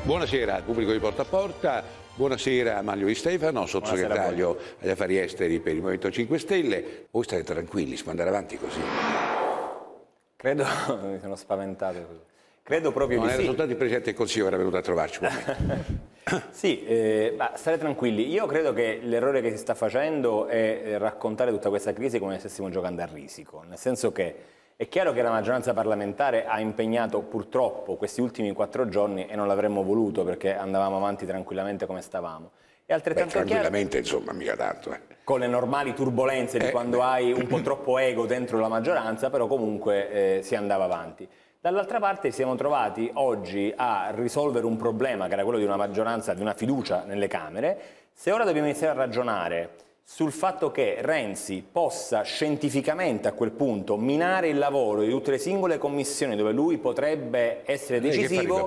Buonasera al pubblico di Porta a Porta, buonasera a Manlio Di Stefano, sottosegretario agli affari esteri per il Movimento 5 Stelle. Voi state tranquilli, si può andare avanti così? Credo, mi sono spaventato. Credo proprio non di era sì. soltanto il Presidente del Consiglio che era venuto a trovarci con me. Sì, ma stare tranquilli. Io credo che l'errore che si sta facendo è raccontare tutta questa crisi come se stessimo giocando a risico, nel senso che è chiaro che la maggioranza parlamentare ha impegnato purtroppo questi ultimi 4 giorni e non l'avremmo voluto perché andavamo avanti tranquillamente come stavamo. E altrettanto tranquillamente, insomma, mica tanto. Con le normali turbolenze di quando hai un po' troppo ego dentro la maggioranza, però comunque si andava avanti. Dall'altra parte siamo trovati oggi a risolvere un problema che era quello di una maggioranza, di una fiducia nelle Camere. Se ora dobbiamo iniziare a ragionare sul fatto che Renzi possa scientificamente a quel punto minare il lavoro di tutte le singole commissioni dove lui potrebbe essere decisivo,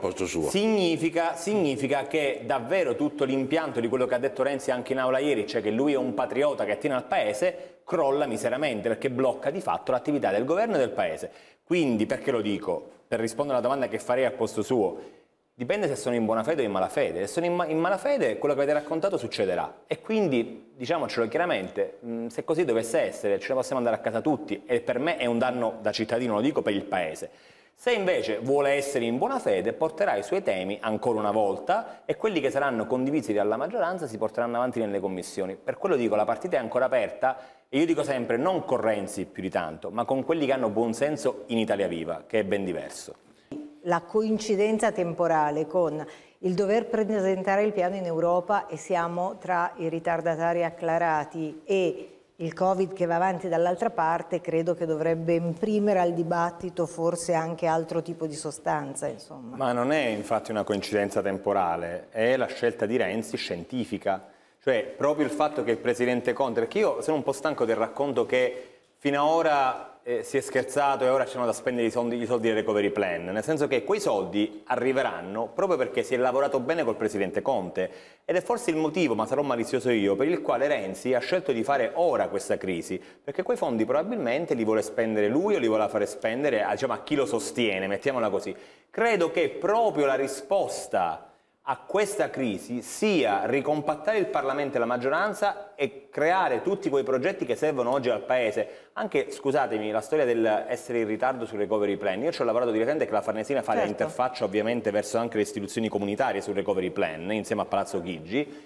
significa che davvero tutto l'impianto di quello che ha detto Renzi anche in aula ieri, cioè che lui è un patriota che attiene al Paese, crolla miseramente perché blocca di fatto l'attività del governo e del Paese. Quindi, perché lo dico? Per rispondere alla domanda che farei al posto suo, dipende se sono in buona fede o in malafede. Se sono in malafede, quello che avete raccontato succederà. E quindi, diciamocelo chiaramente, se così dovesse essere, ce ne possiamo andare a casa tutti. E per me è un danno da cittadino, lo dico per il Paese. Se invece vuole essere in buona fede, porterà i suoi temi ancora una volta e quelli che saranno condivisi dalla maggioranza si porteranno avanti nelle commissioni. Per quello dico, la partita è ancora aperta e io dico sempre, non con Renzi più di tanto, ma con quelli che hanno buon senso in Italia Viva, che è ben diverso. La coincidenza temporale con il dover presentare il piano in Europa e siamo tra i ritardatari acclarati e il Covid che va avanti dall'altra parte, credo che dovrebbe imprimere al dibattito forse anche altro tipo di sostanza, insomma. Ma non è infatti una coincidenza temporale, è la scelta di Renzi scientifica, cioè proprio il fatto che il Presidente Conte, perché io sono un po' stanco del racconto che fino ad ora si è scherzato e ora ci sono da spendere i soldi del recovery plan, nel senso che quei soldi arriveranno proprio perché si è lavorato bene col Presidente Conte ed è forse il motivo, ma sarò malizioso io, per il quale Renzi ha scelto di fare ora questa crisi, perché quei fondi probabilmente li vuole spendere lui o li vuole fare spendere diciamo, a chi lo sostiene, mettiamola così. Credo che proprio la risposta a questa crisi sia ricompattare il Parlamento e la maggioranza e creare tutti quei progetti che servono oggi al Paese. Anche, scusatemi, la storia dell'essere in ritardo sul recovery plan. Io ci ho lavorato direttamente che la Farnesina fa l'interfaccia ovviamente verso anche le istituzioni comunitarie sul recovery plan, insieme a Palazzo Chigi.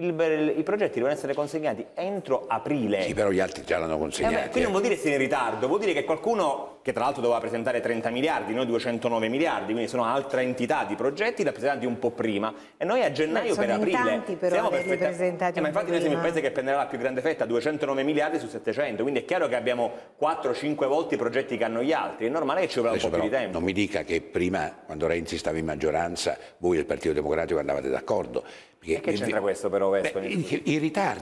I progetti devono essere consegnati entro aprile. Sì, però gli altri già l'hanno consegnati. Quindi non vuol dire essere in ritardo, vuol dire che qualcuno, che tra l'altro doveva presentare 30 miliardi, noi 209 miliardi, quindi sono altre entità di progetti da presentati un po' prima. E noi a gennaio per aprile tanti però averli presentati ma infatti noi siamo il paese che prenderà la più grande fetta, 209 miliardi su 700, quindi è chiaro che abbiamo 4-5 volte i progetti che hanno gli altri, è normale che ci vorrà un po' più di tempo. Non mi dica che prima, quando Renzi stava in maggioranza, voi del Partito Democratico andavate d'accordo. E che c'entra questo però, Vespa? I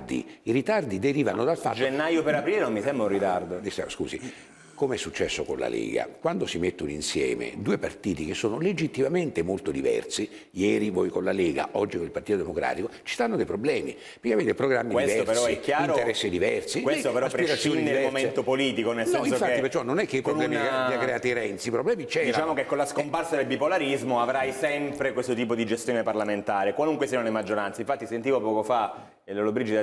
ritardi derivano dal fatto... Gennaio per aprile non mi sembra un ritardo. Scusi, come è successo con la Lega, quando si mettono insieme due partiti che sono legittimamente molto diversi, ieri voi con la Lega, oggi con il Partito Democratico, ci stanno dei problemi, perché avete programmi diversi, però è chiaro, interessi diversi. Questo però prescinde dal momento politico, nel senso infatti, che... perciò non è che i problemi li ha creati Renzi, i problemi c'erano. Diciamo che con la scomparsa del bipolarismo avrai sempre questo tipo di gestione parlamentare, qualunque siano le maggioranze. Infatti sentivo poco fa Lollobrigida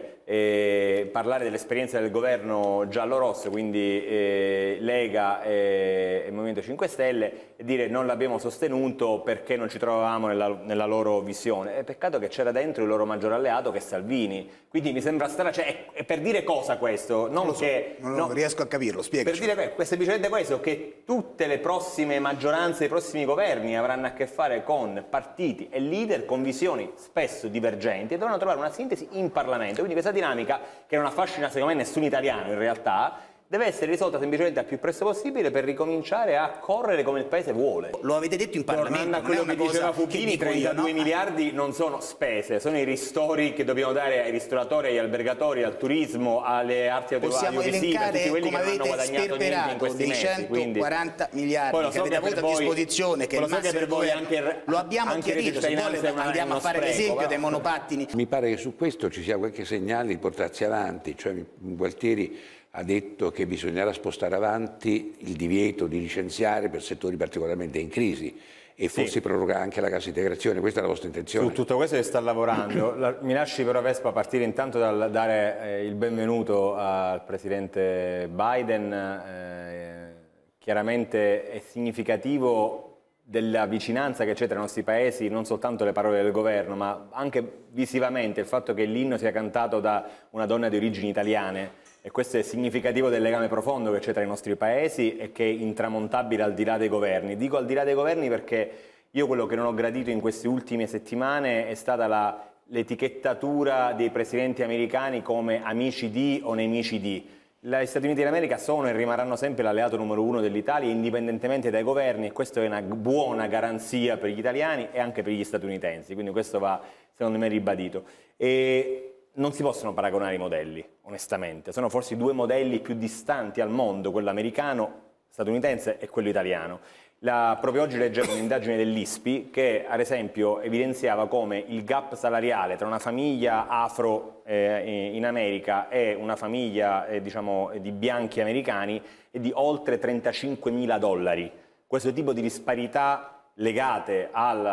dire, parlare dell'esperienza del governo giallo-rosso, quindi Lega e Movimento 5 Stelle, e dire non l'abbiamo sostenuto perché non ci trovavamo nella loro visione. Peccato che c'era dentro il loro maggior alleato che è Salvini, quindi mi sembra strano, cioè, è per dire cosa questo? Non riesco a capirlo, spiegaci. Per dire semplicemente questo, che tutte le prossime maggioranze, i prossimi governi avranno a che fare con partiti e leader con visioni spesso divergenti e dovranno trovare una sintesi in Parlamento, quindi questa dinamica che non affascina secondo me nessun italiano in realtà, deve essere risolta semplicemente al più presto possibile per ricominciare a correre come il Paese vuole. Lo avete detto in Parlamento. Tornando a quello che diceva Fubini, 32 miliardi non sono spese, sono i ristori che dobbiamo dare ai ristoratori, agli albergatori, al turismo, alle arti audiovisive, a tutti quelli che non hanno guadagnato niente in questi mesi. 140 miliardi che avete avuto a disposizione, che il massimo lo abbiamo chiarito, se vuole andiamo a fare l'esempio dei monopattini. Mi pare che su questo ci sia qualche segnale di portarsi avanti, cioè Gualtieri ha detto che bisognerà spostare avanti il divieto di licenziare per settori particolarmente in crisi e forse proroga anche la cassa integrazione. Questa è la vostra intenzione? Su tutto questo si sta lavorando. Mi lasci però, Vespa, partire intanto dal dare il benvenuto al presidente Biden. Chiaramente è significativo della vicinanza che c'è tra i nostri paesi, non soltanto le parole del governo, ma anche visivamente il fatto che l'inno sia cantato da una donna di origini italiane, e questo è significativo del legame profondo che c'è tra i nostri paesi e che è intramontabile al di là dei governi. Dico al di là dei governi perché io quello che non ho gradito in queste ultime settimane è stata l'etichettatura dei presidenti americani come amici di o nemici di. Gli Stati Uniti d'America sono e rimarranno sempre l'alleato numero uno dell'Italia, indipendentemente dai governi, e questa è una buona garanzia per gli italiani e anche per gli statunitensi, quindi questo va, secondo me, ribadito. E non si possono paragonare i modelli, onestamente, sono forse i due modelli più distanti al mondo, quello americano, statunitense, e quello italiano. Proprio oggi leggevo un'indagine dell'ISPI che, ad esempio, evidenziava come il gap salariale tra una famiglia afro in America e una famiglia diciamo, di bianchi americani è di oltre $35.000. Questo tipo di disparità legate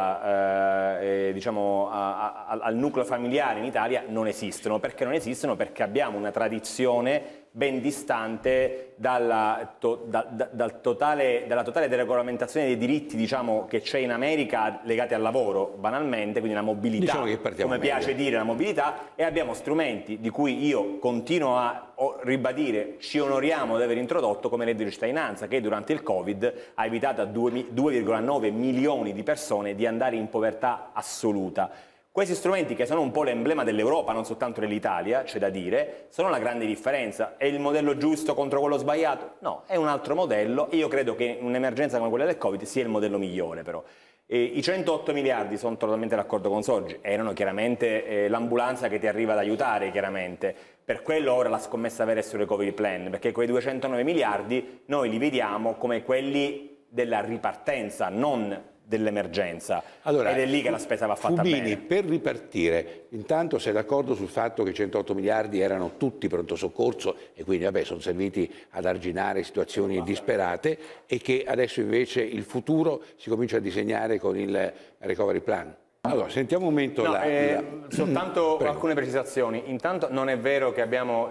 diciamo, al nucleo familiare in Italia non esistono. Perché non esistono? Perché abbiamo una tradizione ben distante dalla totale deregolamentazione dei diritti, diciamo, che c'è in America legati al lavoro, banalmente, quindi la mobilità, diciamo, come piace dire, la mobilità, e abbiamo strumenti di cui io continuo a ribadire ci onoriamo di aver introdotto, come il reddito di cittadinanza, che durante il Covid ha evitato a 2,9 milioni di persone di andare in povertà assoluta. Questi strumenti, che sono un po' l'emblema dell'Europa, non soltanto dell'Italia, c'è da dire, sono la grande differenza. È il modello giusto contro quello sbagliato? No, è un altro modello, e io credo che in un'emergenza come quella del Covid sia il modello migliore, però. I 108 miliardi, sono totalmente d'accordo con Sorgi, erano chiaramente l'ambulanza che ti arriva ad aiutare, chiaramente. Per quello ora la scommessa vera è sul recovery plan, perché quei 209 miliardi noi li vediamo come quelli della ripartenza, non dell'emergenza, allora, ed è lì che la spesa va fatta bene. Per ripartire, intanto sei d'accordo sul fatto che 108 miliardi erano tutti pronto soccorso e quindi vabbè, sono serviti ad arginare situazioni disperate, e che adesso invece il futuro si comincia a disegnare con il recovery plan? Allora, sentiamo un momento. Soltanto alcune precisazioni. Intanto non è vero che abbiamo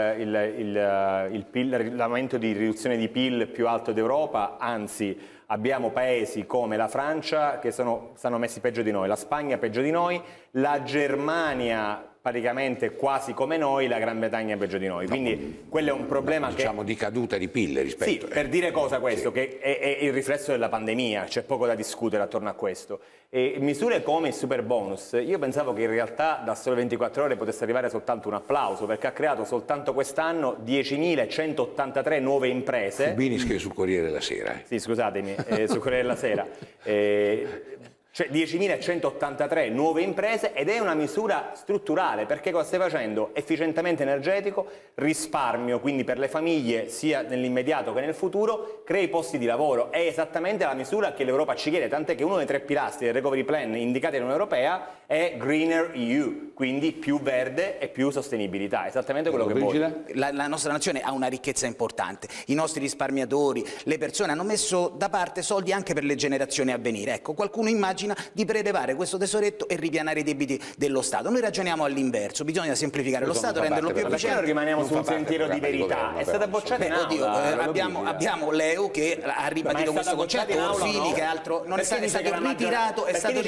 l'aumento di riduzione di PIL più alto d'Europa, anzi abbiamo paesi come la Francia che stanno messi peggio di noi, la Spagna peggio di noi, la Germania praticamente quasi come noi, la Gran Bretagna peggio di noi, quindi quello è un problema diciamo di caduta di PIL rispetto. Sì, per dire cosa questo, che è il riflesso della pandemia, c'è poco da discutere attorno a questo. E misure come il super bonus, io pensavo che in realtà da sole 24 ore potesse arrivare soltanto un applauso, perché ha creato soltanto quest'anno 10.183 nuove imprese. Fubini scrive sul Corriere della Sera. Sì, scusatemi, sul Corriere della Sera. Cioè 10.183 nuove imprese, ed è una misura strutturale, perché cosa stai facendo? Efficientamento energetico, risparmio, quindi per le famiglie sia nell'immediato che nel futuro, crei posti di lavoro. È esattamente la misura che l'Europa ci chiede, tant'è che uno dei 3 pilastri del recovery plan indicati dall'Unione Europea è Greener EU, quindi più verde e più sostenibilità, esattamente quello che vuole. La nostra nazione ha una ricchezza importante, i nostri risparmiatori, le persone hanno messo da parte soldi anche per le generazioni a venire. Ecco, qualcuno immagina di prelevare questo tesoretto e ripianare i debiti dello Stato. Noi ragioniamo all'inverso, bisogna semplificare lo Stato, renderlo più efficiente. Perché non rimaniamo su un sentiero di verità? È stata bocciata in aula. Abbiamo Leo che ha ribadito questo concetto, Orfini che altro non è stato ritirato, è stato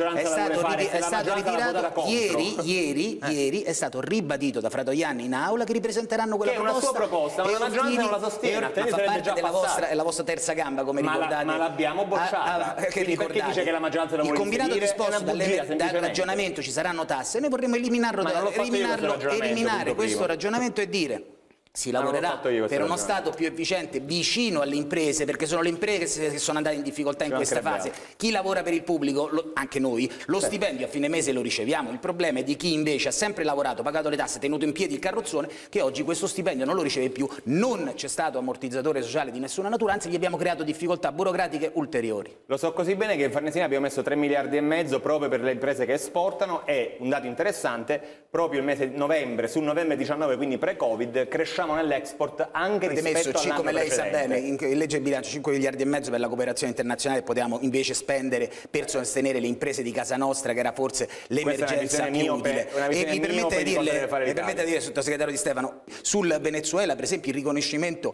ritirato ieri, è stato ribadito da Fratoianni in aula che ripresenteranno quella proposta. È una sua proposta, ma la maggioranza non la sostiene. Fa parte della vostra terza gamba, come ricordate. Ma l'abbiamo bocciata. Perché dice che la maggioranza il combinato disposto dal ragionamento ci saranno tasse, noi vorremmo eliminare questo ragionamento e dire si lavorerà per uno Stato più efficiente, vicino alle imprese, perché sono le imprese che sono andate in difficoltà in questa fase. Chi lavora per il pubblico, anche noi, lo stipendio a fine mese lo riceviamo. Il problema è di chi invece ha sempre lavorato, pagato le tasse, tenuto in piedi il carrozzone, che oggi questo stipendio non lo riceve più, non c'è stato ammortizzatore sociale di nessuna natura, anzi gli abbiamo creato difficoltà burocratiche ulteriori. Lo so così bene che in Farnesina abbiamo messo 3,5 miliardi proprio per le imprese che esportano, e un dato interessante, proprio il mese di novembre, sul novembre 19, quindi pre-Covid, cresciamo facciamo nell'export anche rispetto all'anno come lei sa precedente. bene, in legge di bilancio 5 miliardi e mezzo per la cooperazione internazionale, potevamo invece spendere per sostenere le imprese di casa nostra, che era forse l'emergenza più utile. E mi permette di dire, sottosegretario Di Stefano, sul Venezuela per esempio il riconoscimento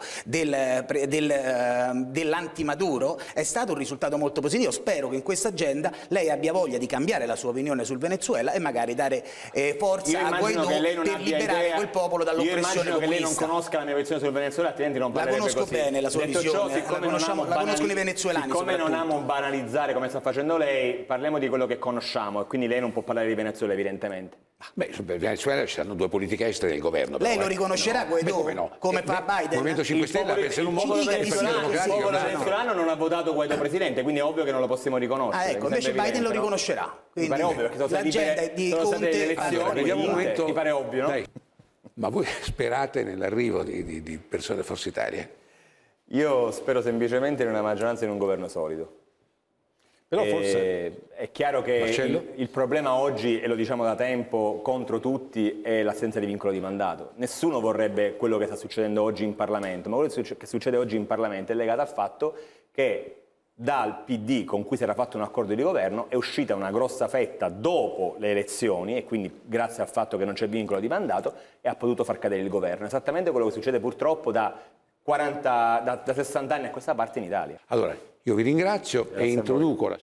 dell'anti-Maduro è stato un risultato molto positivo. Spero che in questa agenda lei abbia voglia di cambiare la sua opinione sul Venezuela e magari dare forza a Guaidó per liberare quel popolo dall'oppressione comunista. Che lei non conosca la mia visione sul Venezuela, altrimenti non parlerebbe così. La conosco bene la sua visione, la conoscono i venezuelani. Siccome non amo banalizzare come sta facendo lei, parliamo di quello che conosciamo e quindi lei non può parlare di Venezuela evidentemente. Beh, per Venezuela ci sono due politiche estere nel governo. Lei lo riconoscerà Guaidó come fa Biden? Il Movimento 5 Stelle ha pensato un popolo venezuelano non ha votato Guaidó presidente, quindi è ovvio che non lo possiamo riconoscere. Ecco, invece Biden lo riconoscerà. Mi pare ovvio, perché l'agenda è di Conte. Mi pare ovvio, no? Ma voi sperate nell'arrivo di persone forsitarie? Io spero semplicemente in una maggioranza in un governo solido. Però forse è chiaro che il problema oggi, e lo diciamo da tempo, contro tutti, è l'assenza di vincolo di mandato. Nessuno vorrebbe quello che sta succedendo oggi in Parlamento, ma quello che succede oggi in Parlamento è legato al fatto che dal PD, con cui si era fatto un accordo di governo, è uscita una grossa fetta dopo le elezioni e quindi grazie al fatto che non c'è vincolo di mandato e ha potuto far cadere il governo. Esattamente quello che succede purtroppo da 60 anni a questa parte in Italia. Allora, io vi ringrazio e introduco la